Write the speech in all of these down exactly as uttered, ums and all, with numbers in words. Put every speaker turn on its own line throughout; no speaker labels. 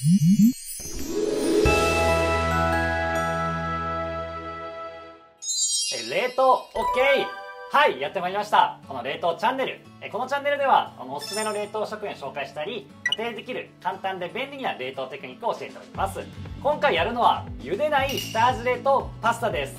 冷凍 OK。 はい、やってまいりました。この冷凍チャンネル。このチャンネルではあのおすすめの冷凍食品を紹介したり、家庭でできる簡単で便利な冷凍テクニックを教えております。今回やるのは茹でない下味冷凍パスタです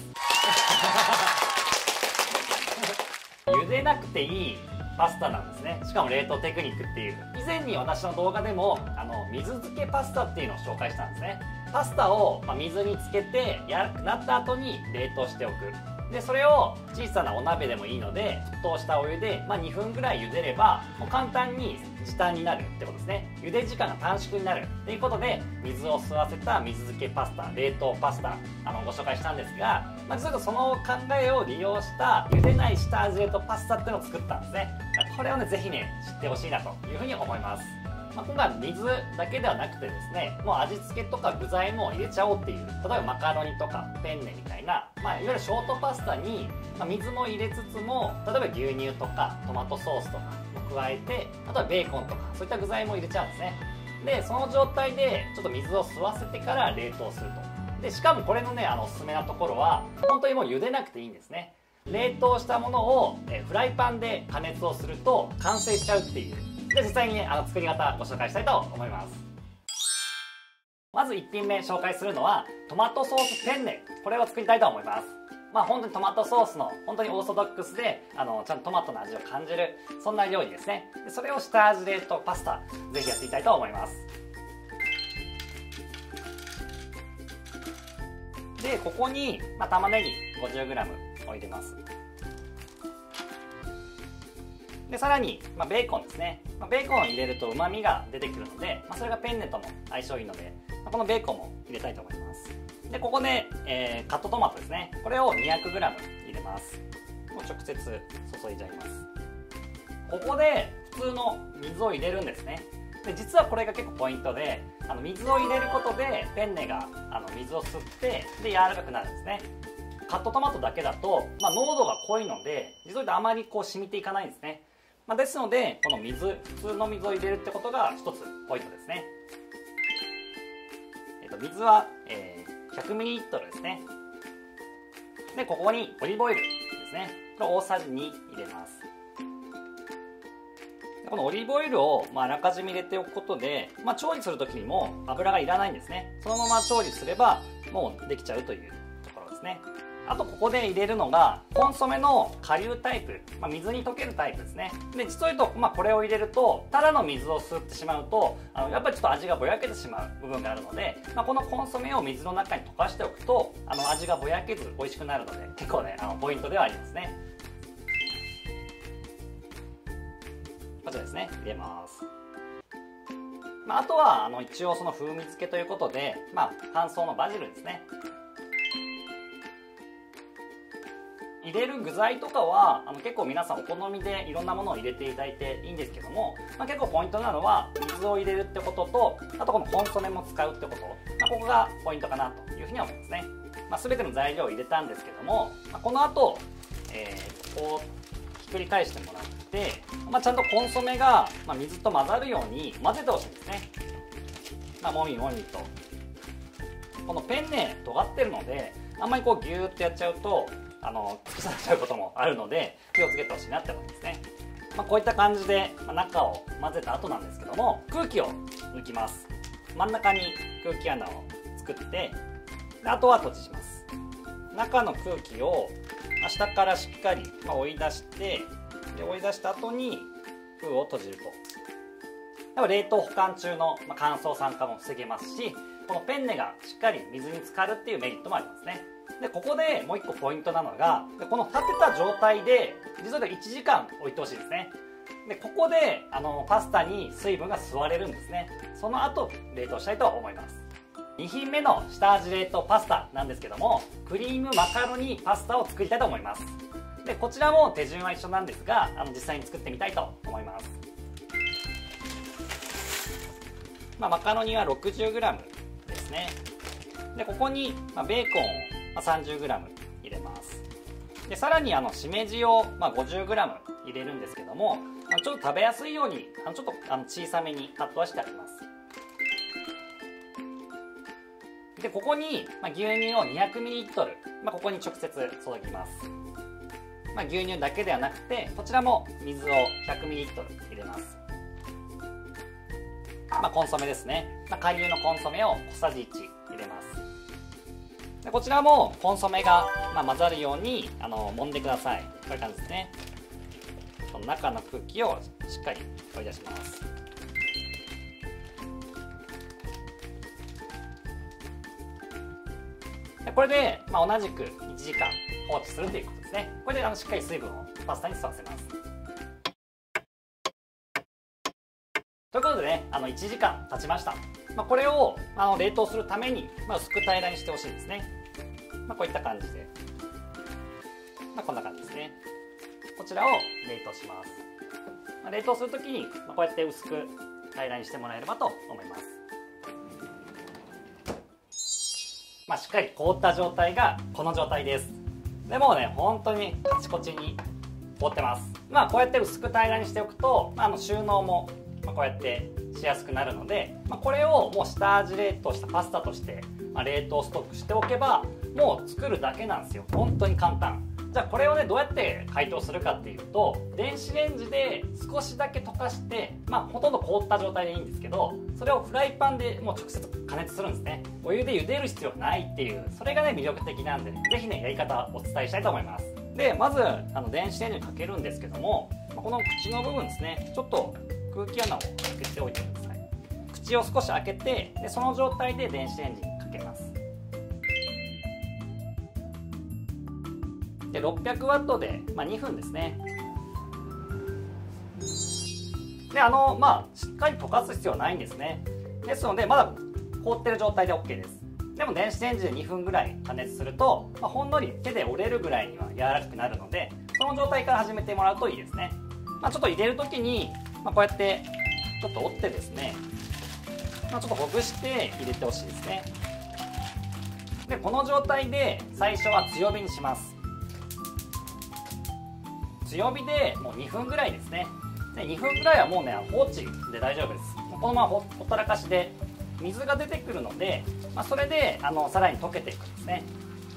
茹でなくていいパスタなんですね。しかも冷凍テクニックっていう、以前に私の動画でもあの水漬けパスタっていうのを紹介したんですね。パスタを、まあ、水につけて柔らかくなった後に冷凍しておく。でそれを小さなお鍋でもいいので沸騰したお湯で、まあ、にふんぐらい茹でればもう簡単に時短になるってことですね。茹で時間が短縮になるっていうことで、水を吸わせた水漬けパスタ、冷凍パスタあのご紹介したんですが、まあ、実はその考えを利用した茹でない下味冷凍パスタっていうのを作ったんですね。これをねぜひね知ってほしいなというふうに思います。まあ、今回は水だけではなくてですね、もう味付けとか具材も入れちゃおうっていう、例えばマカロニとかペンネみたいな、まあ、いわゆるショートパスタに、まあ、水も入れつつも、例えば牛乳とかトマトソースとかも加えて、あとはベーコンとかそういった具材も入れちゃうんですね。でその状態でちょっと水を吸わせてから冷凍すると。でしかもこれのねあのおすすめなところは本当にもう茹でなくていいんですね。冷凍したものをえフライパンで加熱をすると完成しちゃうっていう。で実際に、ね、あの作り方ご紹介したいと思います。まずいっぴんめ紹介するのはトマトソースペンネ。これを作りたいと思います。まあ本当にトマトソースの本当にオーソドックスであのちゃんとトマトの味を感じる、そんな料理ですね。でそれを下味冷凍パスタぜひやってみたいと思います。でここに、まあ、玉ねぎ ごじゅうグラム を入れます。でさらに、まあ、ベーコンですね。まあ、ベーコンを入れるとうまみが出てくるので、まあ、それがペンネとも相性いいので、まあ、このベーコンも入れたいと思います。でここで、えー、カットトマトですね。これを にひゃくグラム 入れます。もう直接注いじゃいます。ここで普通の水を入れるんですね。で実はこれが結構ポイントで、あの水を入れることでペンネがあの水を吸ってで柔らかくなるんですね。カットトマトだけだと、まあ、濃度が濃いので実はあまりこう染みていかないんですね。まあ、ですのでこの水、普通の水を入れるってことが一つポイントですね。えっと、水は、えー、ひゃくミリリットル ですね。でここにオリーブオイルですね。これ大さじに入れます。このオリーブオイルを、まあ、あらかじめ入れておくことで、まあ、調理する時にも油がいらないんですね。そのまま調理すればもうできちゃうというところですね。あとここで入れるのがコンソメの顆粒タイプ、まあ、水に溶けるタイプですね。で実を言うと、まあ、これを入れるとただの水を吸ってしまうとあのやっぱりちょっと味がぼやけてしまう部分があるので、まあ、このコンソメを水の中に溶かしておくとあの味がぼやけず美味しくなるので結構ねあのポイントではありますね。こちらですね入れます。まあ、あとはあの一応その風味付けということで、まあ、乾燥のバジルですね。入れる具材とかはあの結構皆さんお好みでいろんなものを入れていただいていいんですけども、まあ、結構ポイントなのは水を入れるってことと、あとこのコンソメも使うってこと、まあ、ここがポイントかなというふうに思いますね。まあ、全ての材料を入れたんですけども、まあ、この後、えー、こうひっくり返してもらって、まあ、ちゃんとコンソメが、まあ、水と混ざるように混ぜてほしいんですね。まあ、もみもみと。このペンネ尖ってるのであんまりこうギューってやっちゃうとあの突き刺さっちゃうこともあるので気をつけてほしいなって思いますね。まあ、こういった感じで、まあ、中を混ぜた後なんですけども、空気を抜きます。真ん中に空気穴を作ってであとは閉じします。中の空気を下からしっかり追い出してで追い出した後に封を閉じると、冷凍保管中の乾燥酸化も防げますし、このペンネがしっかり水に浸かるっていうメリットもありますね。でここでもう一個ポイントなのが、この立てた状態で実はいちじかん置いてほしいですね。でここであのパスタに水分が吸われるんですね。その後冷凍したいと思います。に品目の下味冷凍パスタなんですけども、クリームマカロニパスタを作りたいと思います。でこちらも手順は一緒なんですが、あの実際に作ってみたいと思います。まあ、マカロニは ろくじゅうグラム ですね。でここに、まあ、ベーコンを さんじゅうグラム 入れます。でさらにあのしめじを、まあ、ごじゅうグラム 入れるんですけども、あのちょっと食べやすいようにあのちょっとあの小さめにカットはしてあります。 でここに、まあ、牛乳を にひゃくミリリットル、まあ、ここに直接注ぎます。まあ、牛乳だけではなくてこちらも水を ひゃくミリリットル 入れます。まあ、コンソメですね、まあ、顆粒のコンソメを小さじいち入れます。でこちらもコンソメが、まあ、混ざるようにあの揉んでください。こういう感じですね。この中の空気をしっかり取り出します。でこれで、まあ、同じくいちじかん放置するということですね。これであのしっかり水分をパスタに吸わせます。ということでね、あのいちじかん経ちました。まあ、これをあの冷凍するために、まあ、薄く平らにしてほしいですね。まあ、こういった感じで、まあ、こんな感じですね。こちらを冷凍します。まあ、冷凍するときに、まあ、こうやって薄く平らにしてもらえればと思います。まあ、しっかり凍った状態がこの状態です。でもうね、本当にカチコチに凍ってます。まあ、こうやって薄く平らにしておくと、まあ、あの収納もまあこうやってしやすくなるので、まあ、これをもう下味冷凍したパスタとして、まあ、冷凍ストックしておけばもう作るだけなんですよ。本当に簡単。じゃあこれをねどうやって解凍するかっていうと、電子レンジで少しだけ溶かして、まあ、ほとんど凍った状態でいいんですけど、それをフライパンでもう直接加熱するんですね。お湯で茹でる必要ないっていう、それがね魅力的なんで、ね、ぜひねやり方をお伝えしたいと思います。でまずあの電子レンジにかけるんですけども、この口の部分ですね、ちょっと空気穴を開けておいてください。口を少し開けて、でその状態で電子レンジにかけます。でろっぴゃくワットで、まあ、にふんですね。であのまあしっかり溶かす必要はないんですね。ですのでまだ凍ってる状態で OK です。でも電子レンジでにふんぐらい加熱すると、まあ、ほんのり手で折れるぐらいには柔らかくなるので、その状態から始めてもらうといいですね。まあ、ちょっと入れる時に、まあ、こうやってちょっと折ってですね、まあ、ちょっとほぐして入れてほしいですね。でこの状態で最初は強火にします。強火でもうにふんぐらいですね。でにふんぐらいはもうね放置で大丈夫です。このまま ほ, ほったらかしで水が出てくるので、まあ、それであのさらに溶けていくんですね。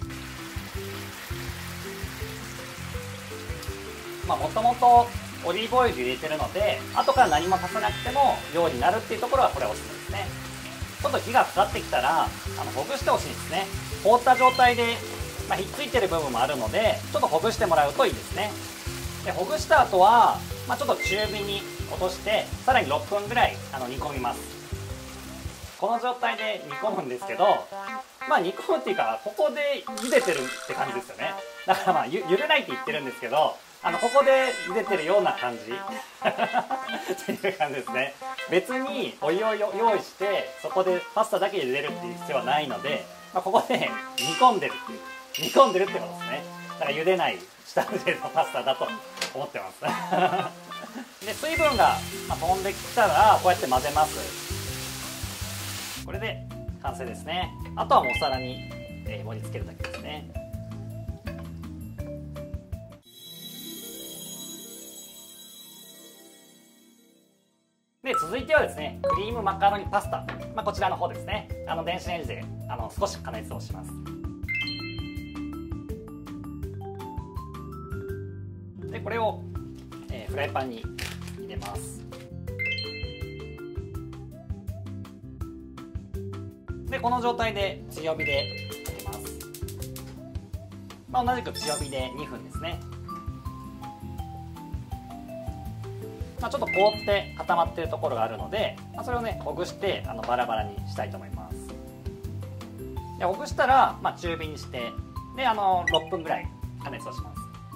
まあもともとオリーブオイル入れてるので、後から何も足さなくても量になるっていうところはこれおすすめですね。ちょっと火がかかってきたらあのほぐしてほしいんですね。凍った状態で、まあ、ひっついてる部分もあるので、ちょっとほぐしてもらうといいですね。でほぐした後は、まあ、ちょっと中火に落としてさらにろっぷんぐらいあの煮込みます。この状態で煮込むんですけど、まあ煮込むっていうかここで茹でてるって感じですよね。だからまあゆ茹でないって言ってるんですけど、あのここで茹でてるような感じっていう感じですね。別にお湯を用意してそこでパスタだけ茹でるっていう必要はないので、まあ、ここで煮込んでるっていう煮込んでるってことですね。だから茹でない下茹でのパスタだと思ってますで水分が飛んできたらこうやって混ぜます。これで完成ですね。あとはもうお皿に盛り付けるだけですね。で続いてはですね、クリームマカロニパスタ、まあ、こちらの方ですね。あの電子レンジであの少し加熱をします。でこれを、えー、フライパンに入れます。でこの状態で強火で入れます。まあ、同じく強火でにふんですね。まあ、ちょっと凍って固まっているところがあるので、まあ、それをねほぐしてあのバラバラにしたいと思います。でほぐしたら、まあ、中火にしてであのろっぷんぐらい加熱をします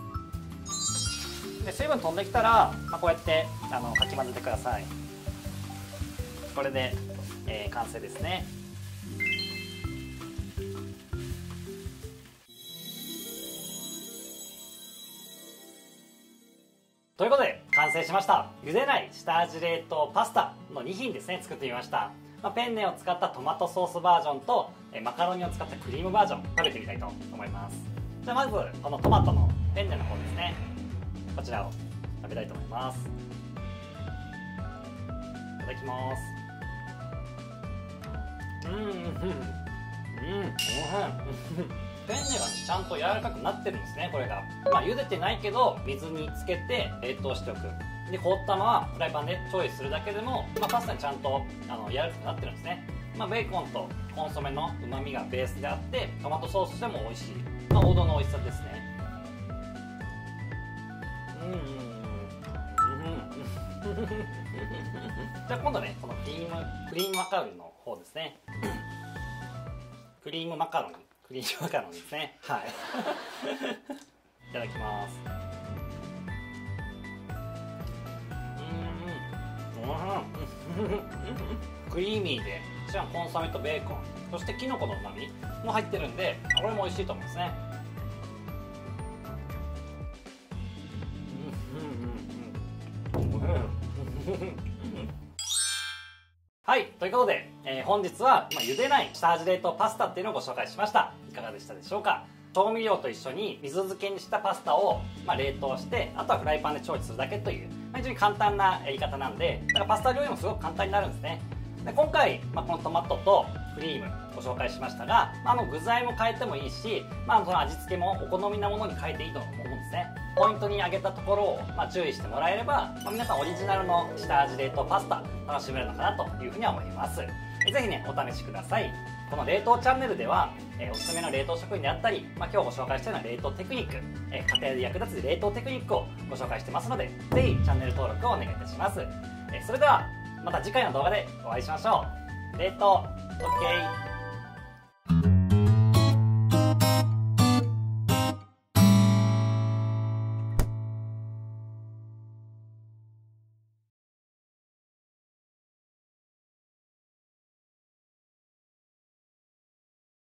。で水分飛んできたら、まあ、こうやってあのかき混ぜてください。これで、えー、完成ですね。ということで完成しました。茹でない下味冷凍パスタのに品ですね作ってみました。まあ、ペンネを使ったトマトソースバージョンとマカロニを使ったクリームバージョン食べてみたいと思います。じゃあまずこのトマトのペンネの方ですね、こちらを食べたいと思います。いただきます。うんうんうんペンネがちゃんと柔らかくなってるんですね。これがまあ茹でてないけど水につけて冷凍しておく。で凍ったままフライパンで調理するだけでも、まあ、パスタにちゃんとあの柔らかくなってるんですね。まあ、ベーコンとコンソメのうまみがベースであってトマトソースでも美味しい、まあ、王道の美味しさですね。うんうんうんじゃあ今度ねこのクリームクリームマカロニの方ですね。クリームマカロニクリームマカロニですね。はいいただきます。うんうんクリーミーでしかもコンソメとベーコンそしてキノコのうまみも入ってるんでこれも美味しいと思いますね。はい、ということで、えー、本日は、まあ、茹でない下味冷凍パスタっていうのをご紹介しました。いかがでしたでしょうか。調味料と一緒に水漬けにしたパスタを、まあ、冷凍してあとはフライパンで調理するだけという、まあ、非常に簡単なやり方なんでだからパスタ料理もすごく簡単になるんですね。で今回、まあ、このトマトとクリームご紹介しましたが、まあ、あの具材も変えてもいいし、まあ、その味付けもお好みなものに変えていいと思うんですね。ポイントに挙げたところを、まあ、注意してもらえれば、まあ、皆さんオリジナルの下味冷凍パスタ楽しめるのかなというふうには思います。ぜひねお試しください。この冷凍チャンネルでは、えー、おすすめの冷凍食品であったり、まあ、今日ご紹介したような冷凍テクニック、えー、家庭で役立つ冷凍テクニックをご紹介してますのでぜひチャンネル登録をお願いいたします。えー、それではまた次回の動画でお会いしましょう。冷凍 OK。